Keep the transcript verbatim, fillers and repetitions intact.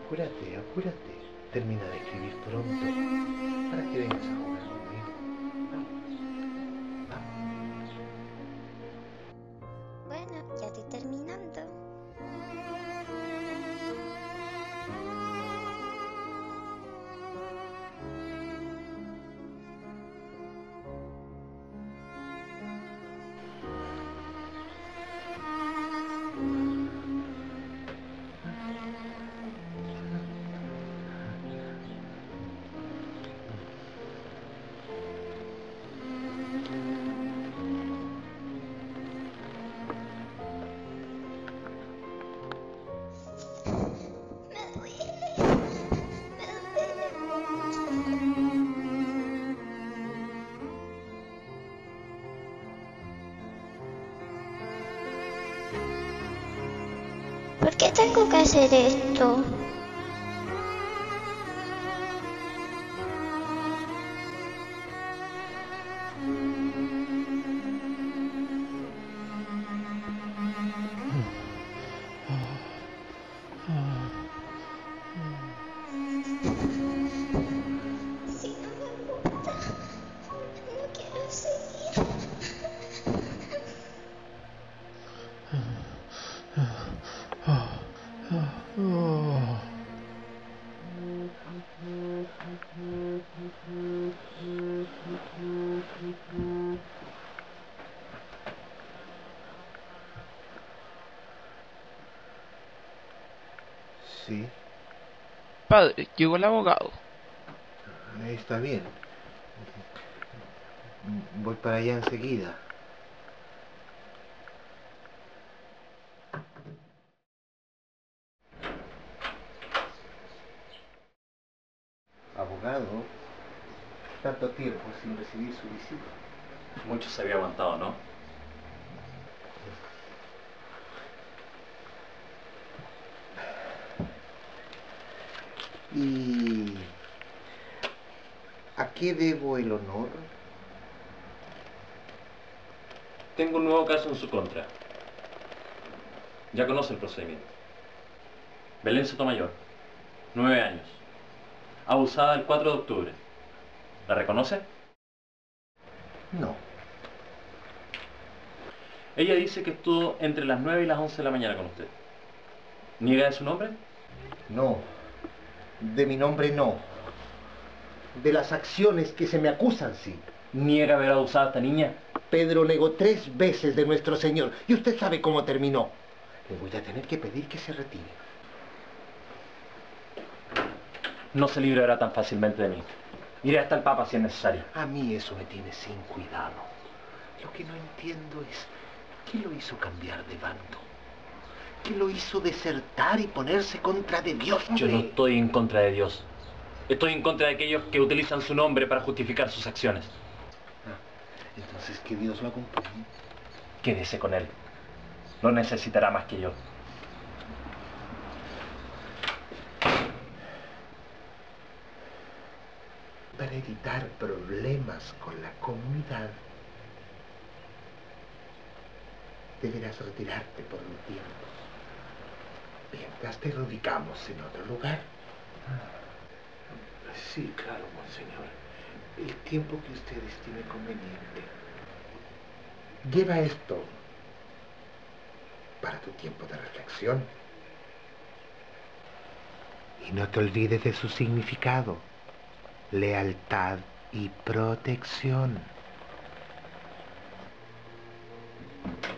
Apúrate, apúrate. Termina de escribir pronto para que vengas a jugar conmigo. Vamos, vamos. Bueno, ya estoy terminando. ¿Por qué tengo que hacer esto? Si no me gusta, no quiero seguir. Sí, Padre, llegó el abogado. está bien. Voy para allá enseguida. Abogado, tanto tiempo sin recibir su visita. Mucho se había aguantado, ¿no? ¿Y a qué debo el honor? Tengo un nuevo caso en su contra. Ya conoce el procedimiento. Belén Sotomayor, nueve años. Abusada el cuatro de octubre. ¿La reconoce? No. Ella dice que estuvo entre las nueve y las once de la mañana con usted. ¿Niega de su nombre? No. De mi nombre no. De las acciones que se me acusan, sí. ¿Niega haber abusado a esta niña? Pedro negó tres veces de nuestro Señor. Y usted sabe cómo terminó. Le voy a tener que pedir que se retire. No se librará tan fácilmente de mí. Iré hasta el Papa si es necesario. A mí eso me tiene sin cuidado. Lo que no entiendo es qué lo hizo cambiar de bando. ¿Qué lo hizo desertar y ponerse contra de Dios? Yo no estoy en contra de Dios. Estoy en contra de aquellos que utilizan su nombre para justificar sus acciones. Ah, entonces que Dios lo acompañe. Quédese con él. No necesitará más que yo. Para evitar problemas con la comunidad, deberás retirarte por un tiempo. Mientras te lo ubicamos en otro lugar. Sí, claro, monseñor. El tiempo que usted estime conveniente. Lleva esto para tu tiempo de reflexión. Y no te olvides de su significado. Lealtad y protección.